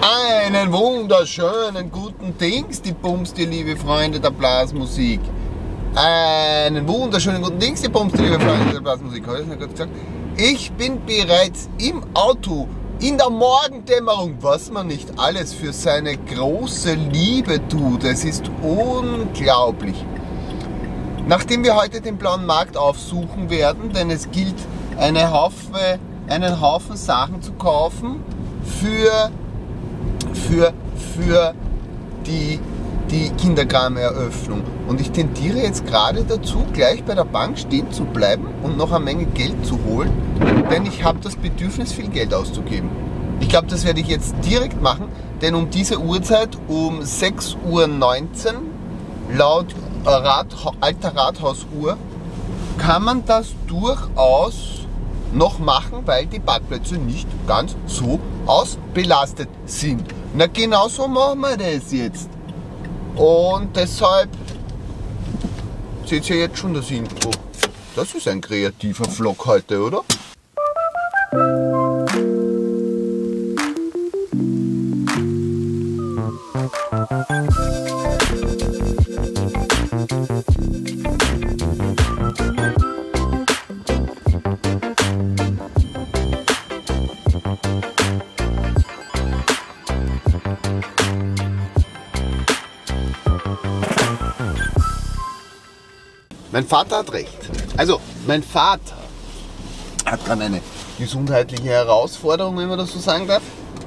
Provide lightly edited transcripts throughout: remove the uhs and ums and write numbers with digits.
Einen wunderschönen guten Dings, die Bums, die liebe Freunde der Blasmusik. Einen wunderschönen guten Dings, die Bums, die liebe Freunde der Blasmusik. Habe ich das nicht gerade gesagt? Ich bin bereits im Auto, in der Morgendämmerung, was man nicht alles für seine große Liebe tut. Es ist unglaublich. Nachdem wir heute den Blauen Markt aufsuchen werden, denn es gilt, einen Haufen Sachen zu kaufen für die Kinderkrameröffnung. Und ich tendiere jetzt gerade dazu, gleich bei der Bank stehen zu bleiben und noch eine Menge Geld zu holen, denn ich habe das Bedürfnis, viel Geld auszugeben. Ich glaube, das werde ich jetzt direkt machen, denn um diese Uhrzeit, um 6:19 Uhr, laut alter Rathausuhr, kann man das durchaus noch machen, weil die Parkplätze nicht ganz so ausbelastet sind. Na, genau so machen wir das jetzt. Und deshalb seht ihr jetzt schon das Intro. Das ist ein kreativer Vlog heute, oder? Mein Vater hat recht. Also, mein Vater hat gerade eine gesundheitliche Herausforderung, wenn man das so sagen darf.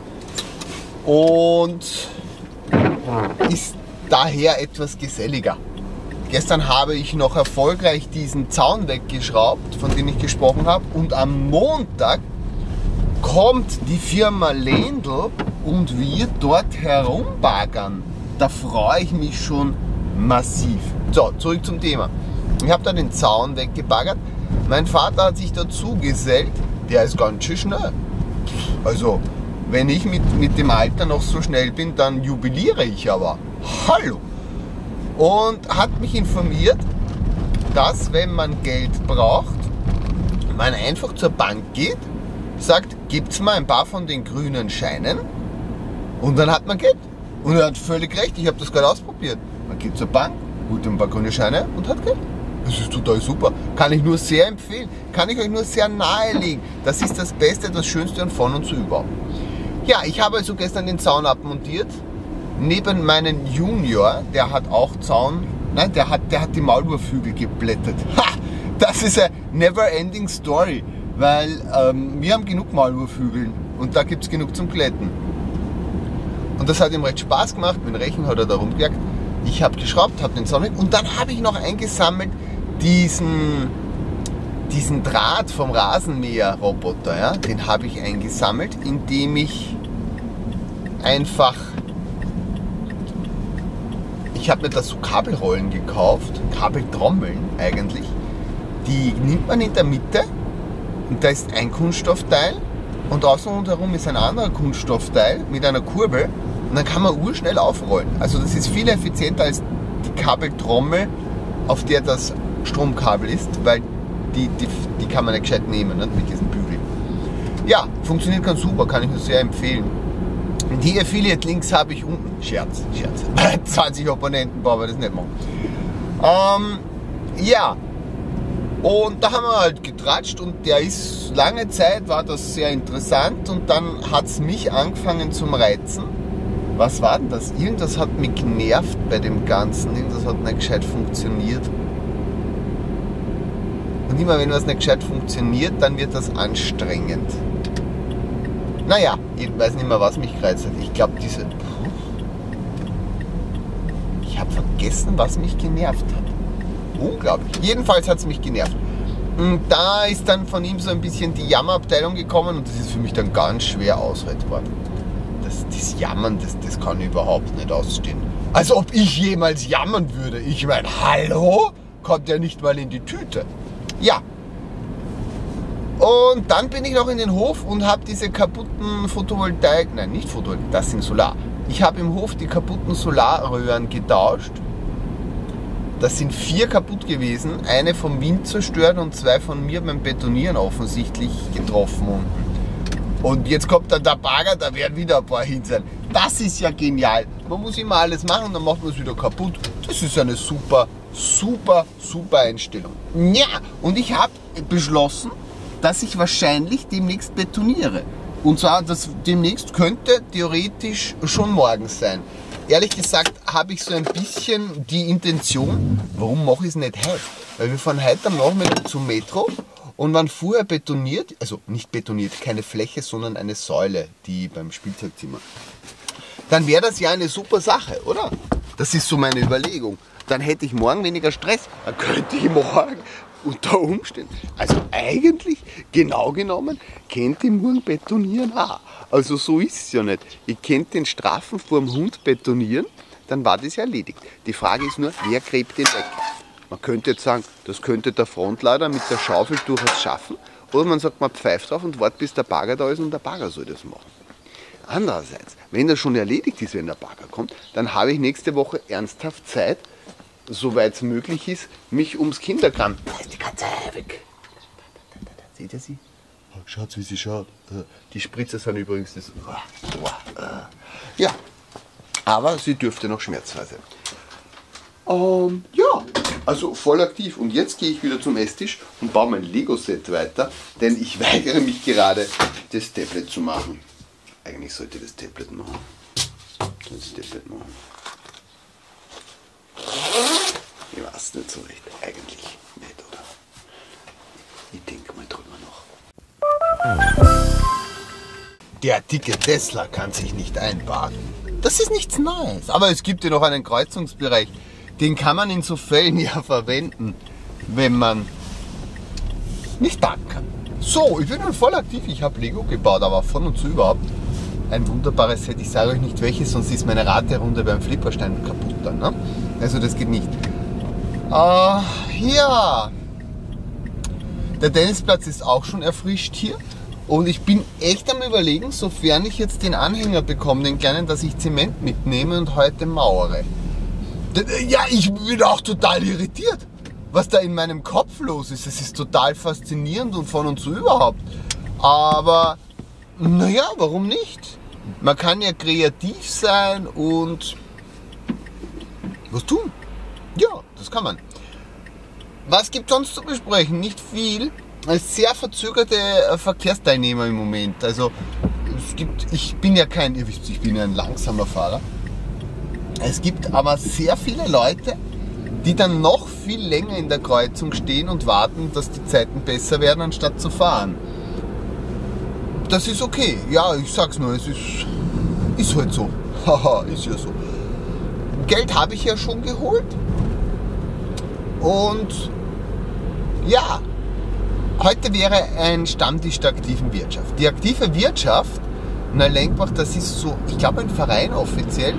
Und ist daher etwas geselliger. Gestern habe ich noch erfolgreich diesen Zaun weggeschraubt, von dem ich gesprochen habe. Und am Montag kommt die Firma Lendl und wird dort herumbaggern. Da freue ich mich schon massiv. So, zurück zum Thema. Ich habe da den Zaun weggebaggert. Mein Vater hat sich dazu gesellt. Der ist ganz schön schnell. Also, wenn ich mit dem Alter noch so schnell bin, dann jubiliere ich aber. Hallo! Und hat mich informiert, dass, wenn man Geld braucht, man einfach zur Bank geht, sagt, gibt's mal ein paar von den grünen Scheinen und dann hat man Geld. Und er hat völlig recht, ich habe das gerade ausprobiert. Man geht zur Bank, holt ein paar grüne Scheine und hat Geld. Das ist total super. Kann ich nur sehr empfehlen. Kann ich euch nur sehr nahelegen. Das ist das Beste, das Schönste und von und zu überhaupt. Ja, ich habe also gestern den Zaun abmontiert. Neben meinem Junior, der hat auch Zaun. Nein, der hat die Maulwurfhügel geblättert. Ha! Das ist eine never-ending Story. Weil wir haben genug Maulwurfhügeln und da gibt es genug zum Glätten. Und das hat ihm recht Spaß gemacht. Mit dem Rechen hat er da rumgejagt. Ich habe geschraubt, habe den Zaun weg und dann habe ich noch eingesammelt diesen Draht vom Rasenmäher-Roboter, ja, den habe ich eingesammelt, indem ich einfach, ich habe mir da so Kabelrollen gekauft, Kabeltrommeln eigentlich, die nimmt man in der Mitte und da ist ein Kunststoffteil und außen rundherum ist ein anderer Kunststoffteil mit einer Kurbel und dann kann man urschnell aufrollen. Also das ist viel effizienter als die Kabeltrommel, auf der das Stromkabel ist, weil die kann man nicht gescheit nehmen, nicht, mit diesem Bügel. Ja, funktioniert ganz super, kann ich nur sehr empfehlen. Die Affiliate-Links habe ich unten. Scherz. 20 Abonnenten brauchen wir das nicht machen. Ja, und da haben wir halt getratscht und der ist, lange Zeit war das sehr interessant und dann hat es mich angefangen zum Reizen. Was war denn das? Irgendwas hat mich genervt bei dem Ganzen, irgendwas hat nicht gescheit funktioniert. Und immer wenn was nicht gescheit funktioniert, dann wird das anstrengend. Naja, ich weiß nicht mehr, was mich gereizt hat. Ich glaube, ich habe vergessen, was mich genervt hat. Unglaublich. Jedenfalls hat es mich genervt. Und da ist dann von ihm so ein bisschen die Jammerabteilung gekommen und das ist für mich dann ganz schwer aushaltbar. Das Jammern, das kann ich überhaupt nicht ausstehen. Als ob ich jemals jammern würde. Ich meine, hallo? Kommt ja nicht mal in die Tüte. Ja. Und dann bin ich noch in den Hof und habe diese kaputten Photovoltaik, nein, nicht Photovoltaik, das sind Solar. Ich habe im Hof die kaputten Solarröhren getauscht. Das sind 4 kaputt gewesen, eine vom Wind zerstört und 2 von mir beim Betonieren offensichtlich getroffen unten. Und jetzt kommt dann der Bagger, da werden wieder ein paar hin sein. Das ist ja genial. Man muss immer alles machen, dann macht man es wieder kaputt. Das ist eine super, super, super Einstellung. Ja, und ich habe beschlossen, dass ich wahrscheinlich demnächst betoniere. Und zwar, das demnächst könnte theoretisch schon morgen sein. Ehrlich gesagt habe ich so ein bisschen die Intention, warum mache ich es nicht heute? Weil wir fahren heute am Nachmittag zum Metro und waren vorher betoniert, also nicht betoniert, keine Fläche, sondern eine Säule, die beim Spielzeugzimmer. Dann wäre das ja eine super Sache, oder? Das ist so meine Überlegung. Dann hätte ich morgen weniger Stress, dann könnte ich morgen unter Umständen, also eigentlich, genau genommen, kennt ich morgen betonieren auch. Also so ist es ja nicht. Ich könnte den Strafen vor dem Hund betonieren, dann war das erledigt. Die Frage ist nur, wer gräbt den weg? Man könnte jetzt sagen, das könnte der Frontlader mit der Schaufel durchaus schaffen. Oder man sagt, man pfeift drauf und wartet, bis der Bagger da ist und der Bagger soll das machen. Andererseits, wenn das schon erledigt ist, wenn der Bagger kommt, dann habe ich nächste Woche ernsthaft Zeit, soweit es möglich ist, mich ums Kinderkram. Da ist die Katze weg. Seht ihr sie? Schaut, wie sie schaut. Die Spritzer sind übrigens das. Ja, aber sie dürfte noch schmerzfrei sein. Ja, also voll aktiv. Und jetzt gehe ich wieder zum Esstisch und baue mein Lego-Set weiter, denn ich weigere mich gerade, das Tablet zu machen. Eigentlich sollte das Tablet machen. Ich weiß nicht so recht. Eigentlich nicht, oder? Ich denke mal drüber noch. Der dicke Tesla kann sich nicht einparken. Das ist nichts Neues. Aber es gibt ja noch einen Kreuzungsbereich. Den kann man in so Fällen ja verwenden, wenn man nicht parken kann. So, ich bin nun voll aktiv. Ich habe Lego gebaut, aber von und zu überhaupt ein wunderbares Set. Ich sage euch nicht welches, sonst ist meine Raterunde beim Flipperstein kaputt dann. Ne? Also das geht nicht. Ja, der Tennisplatz ist auch schon erfrischt hier und ich bin echt am Überlegen, sofern ich jetzt den Anhänger bekomme, den kleinen, dass ich Zement mitnehme und heute mauere. Ja, ich bin auch total irritiert, was da in meinem Kopf los ist. Es ist total faszinierend und von und zu überhaupt. Aber naja, warum nicht? Man kann ja kreativ sein und was tun. Ja, das kann man. Was gibt es sonst zu besprechen? Nicht viel. Sehr verzögerte Verkehrsteilnehmer im Moment. Also ich bin ja kein, ihr wisst, ich bin ja ein langsamer Fahrer. Es gibt aber sehr viele Leute, die dann noch viel länger in der Kreuzung stehen und warten, dass die Zeiten besser werden, anstatt zu fahren. Das ist okay. Ja, ich sag's nur, es ist halt so. Haha, ist ja so. Geld habe ich ja schon geholt. Und ja, heute wäre ein Stammtisch der aktiven Wirtschaft. Die aktive Wirtschaft, Neulenkbach, das ist so, ich glaube, ein Verein offiziell,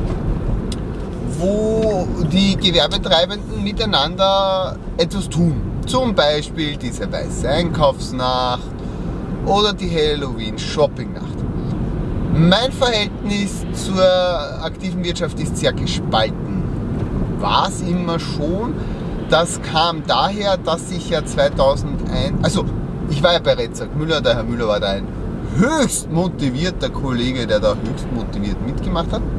wo die Gewerbetreibenden miteinander etwas tun. Zum Beispiel diese weiße Einkaufsnacht oder die Halloween-Shopping-Nacht. Mein Verhältnis zur aktiven Wirtschaft ist sehr gespalten. War es immer schon. Das kam daher, dass ich ja 2001, also ich war ja bei Retzak Müller, der Herr Müller war da ein höchst motivierter Kollege, der da höchst motiviert mitgemacht hat.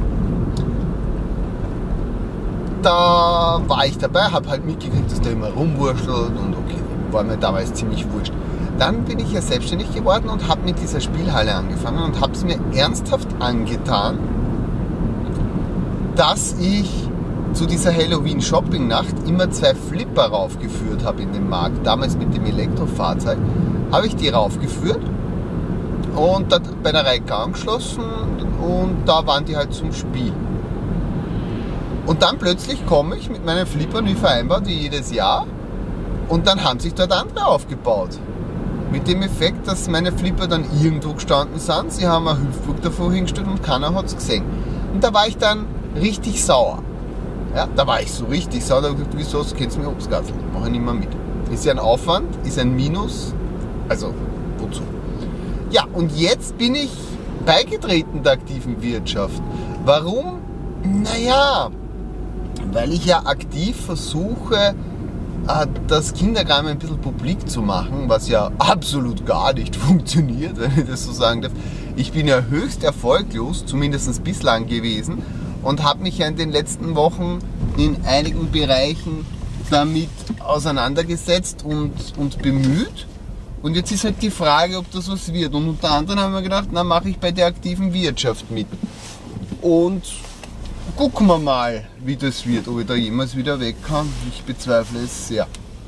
Da war ich dabei, habe halt mitgekriegt, dass der immer rumwurschtelt und okay, war mir damals ziemlich wurscht. Dann bin ich ja selbstständig geworden und habe mit dieser Spielhalle angefangen und habe es mir ernsthaft angetan, dass ich zu dieser Halloween-Shopping-Nacht immer 2 Flipper raufgeführt habe in den Markt. Damals mit dem Elektrofahrzeug habe ich die raufgeführt und da bei der Reika angeschlossen und da waren die halt zum Spiel. Und dann plötzlich komme ich mit meinen Flippern wie vereinbart, wie jedes Jahr, und dann haben sich dort andere aufgebaut. Mit dem Effekt, dass meine Flipper dann irgendwo gestanden sind, sie haben eine Hüpfburg davor hingestellt und keiner hat es gesehen. Und da war ich dann richtig sauer. Ja, da war ich so richtig sauer, da habe ich gesagt, wieso, das kennst du mir Obstgatzel, mache ich nicht mehr mit. Ist ja ein Aufwand, ist ein Minus, also wozu? Ja, und jetzt bin ich beigetreten der aktiven Wirtschaft. Warum? Naja, weil ich ja aktiv versuche, das Kinderkram ein bisschen publik zu machen, was ja absolut gar nicht funktioniert, wenn ich das so sagen darf. Ich bin ja höchst erfolglos, zumindest bislang gewesen, und habe mich ja in den letzten Wochen in einigen Bereichen damit auseinandergesetzt und bemüht. Und jetzt ist halt die Frage, ob das was wird. Und unter anderem haben wir gedacht, na, mache ich bei der aktiven Wirtschaft mit. Und gucken wir mal, wie das wird, ob ich da jemals wieder weg kann. Ich bezweifle es sehr.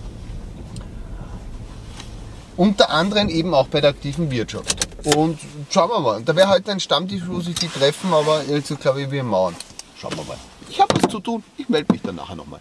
Unter anderem eben auch bei der aktiven Wirtschaft. Und schauen wir mal. Da wäre heute ein Stammtisch, wo sich die treffen, aber also glaube ich, wir mauern. Schauen wir mal. Ich habe was zu tun. Ich melde mich dann nachher nochmal.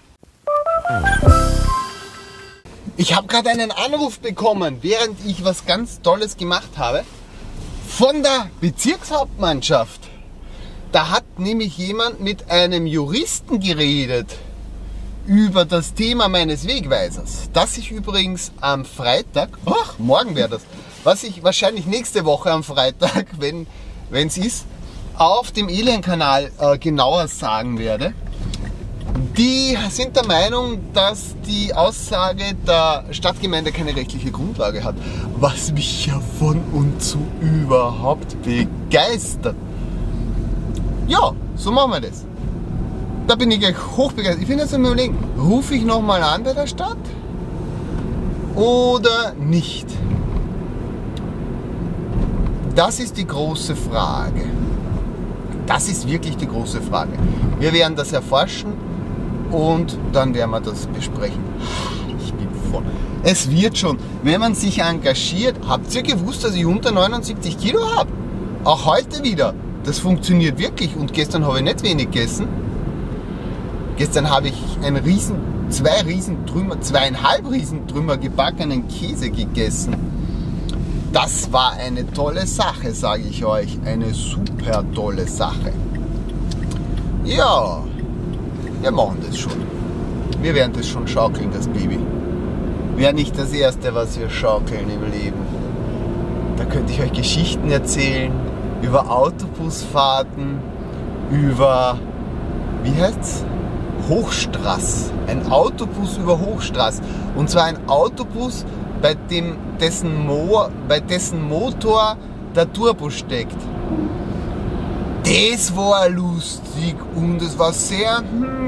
Ich habe gerade einen Anruf bekommen, während ich was ganz Tolles gemacht habe, von der Bezirkshauptmannschaft. Da hat nämlich jemand mit einem Juristen geredet über das Thema meines Wegweisers, das ich übrigens am Freitag, morgen wäre das, was ich wahrscheinlich nächste Woche am Freitag, wenn es ist, auf dem Alien-Kanal genauer sagen werde. Die sind der Meinung, dass die Aussage der Stadtgemeinde keine rechtliche Grundlage hat, was mich ja von und zu überhaupt begeistert. Ja, so machen wir das. Da bin ich gleich hochbegeistert. Ich bin jetzt am Überlegen, rufe ich nochmal an bei der Stadt oder nicht? Das ist die große Frage. Das ist wirklich die große Frage. Wir werden das erforschen und dann werden wir das besprechen. Ich bin voll. Es wird schon, wenn man sich engagiert. Habt ihr gewusst, dass ich unter 79 Kilo habe? Auch heute wieder. Das funktioniert wirklich und gestern habe ich nicht wenig gegessen. Gestern habe ich zweieinhalb Riesentrümmer gebackenen Käse gegessen. Das war eine tolle Sache, sage ich euch. Eine super tolle Sache. Ja, wir machen das schon. Wir werden das schon schaukeln, das Baby. Wäre nicht das Erste, was wir schaukeln im Leben. Da könnte ich euch Geschichten erzählen. Über Autobusfahrten, über, wie heißt's? Hochstraß. Ein Autobus über Hochstraß. Und zwar ein Autobus, bei dessen Motor der Turbo steckt. Das war lustig und es war sehr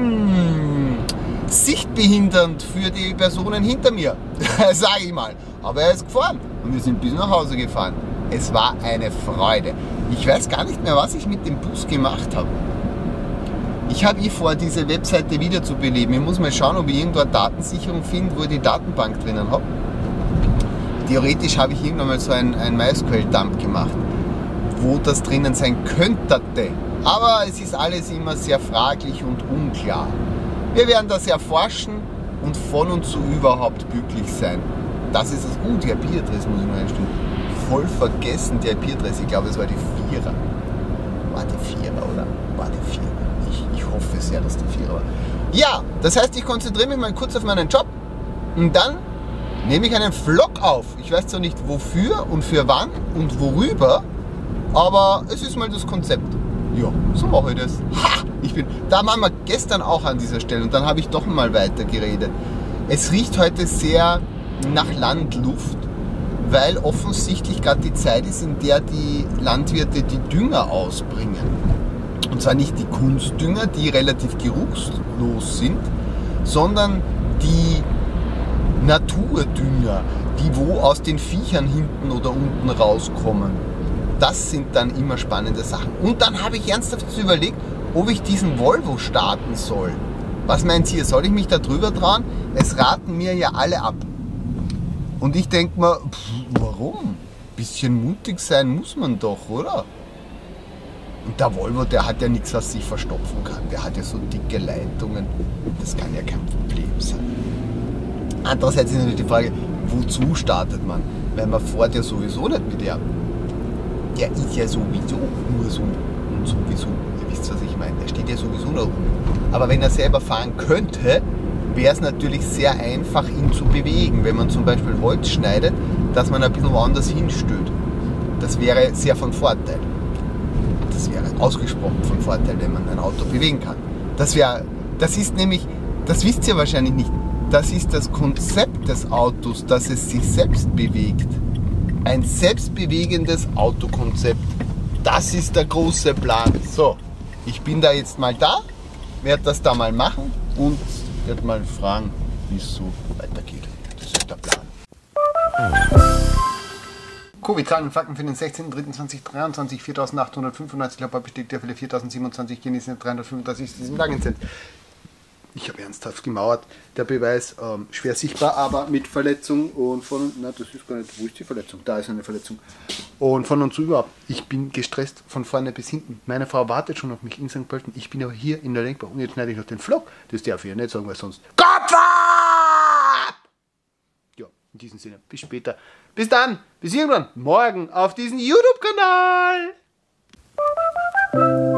sichtbehindernd für die Personen hinter mir, sage ich mal. Aber er ist gefahren und wir sind bis nach Hause gefahren. Es war eine Freude. Ich weiß gar nicht mehr, was ich mit dem Bus gemacht habe. Ich habe vor, diese Webseite wieder zu beleben. Ich muss mal schauen, ob ich irgendwo eine Datensicherung finde, wo ich die Datenbank drinnen habe. Theoretisch habe ich irgendwann mal so ein MySQL-Dump gemacht, wo das drinnen sein könnte. Aber es ist alles immer sehr fraglich und unklar. Wir werden das erforschen und von und zu überhaupt glücklich sein. Das ist es. Die IP-Adresse muss ich noch einstellen. Voll vergessen, die IP-Adresse. Ich glaube, es war die 4er. War die 4er, oder? War die 4er. Ich hoffe sehr, dass die 4er war. Ja, das heißt, ich konzentriere mich mal kurz auf meinen Job und dann nehme ich einen Vlog auf. Ich weiß zwar nicht wofür und für wann und worüber, aber es ist mal das Konzept. Ja, so mache ich das. Da waren wir gestern auch an dieser Stelle und dann habe ich doch mal weiter geredet. Es riecht heute sehr nach Landluft, weil offensichtlich gerade die Zeit ist, in der die Landwirte die Dünger ausbringen. Und zwar nicht die Kunstdünger, die relativ geruchslos sind, sondern die Naturdünger, die wo aus den Viechern hinten oder unten rauskommen. Das sind dann immer spannende Sachen. Und dann habe ich ernsthaft überlegt, ob ich diesen Volvo starten soll. Was meint ihr? Soll ich mich da drüber trauen? Es raten mir ja alle ab. Und ich denke mir, warum? Bisschen mutig sein muss man doch, oder? Und der Volvo, der hat ja nichts, was sich verstopfen kann. Der hat ja so dicke Leitungen. Das kann ja kein Problem sein. Andererseits ist natürlich die Frage, wozu startet man? Weil man fährt ja sowieso nicht mit der. Der ist ja sowieso nur so und sowieso. Ihr wisst, was ich meine. Der steht ja sowieso da rum. Aber wenn er selber fahren könnte, wäre es natürlich sehr einfach, ihn zu bewegen. Wenn man zum Beispiel Holz schneidet, dass man ein bisschen woanders hinstellt. Das wäre sehr von Vorteil. Das wäre ausgesprochen von Vorteil, wenn man ein Auto bewegen kann. Das ist nämlich, das wisst ihr wahrscheinlich nicht, Das ist das Konzept des Autos, dass es sich selbst bewegt. Ein selbstbewegendes Autokonzept. Das ist der große Plan. So, ich bin da jetzt mal da, werde das da mal machen und werde mal fragen, wie es so weitergeht. Das ist der Plan. Covid-Zahlen und Fakten für den 16.03.2023, 4.895 Labor bestätigt der Fälle, 4.027 genießen 335 diesen Tagen sind. Ich habe ernsthaft gemauert, der Beweis schwer sichtbar, aber mit Verletzung und von, na das ist gar nicht, wo ist die Verletzung? Da ist eine Verletzung. Und von und zu überhaupt. Ich bin gestresst von vorne bis hinten. Meine Frau wartet schon auf mich in St. Pölten. Ich bin aber hier in der Lenkbar und jetzt schneide ich noch den Vlog. Das darf ich ja nicht sagen, weil sonst Kopf ab! Ja, in diesem Sinne, bis später. Bis dann, bis irgendwann, morgen auf diesem YouTube-Kanal.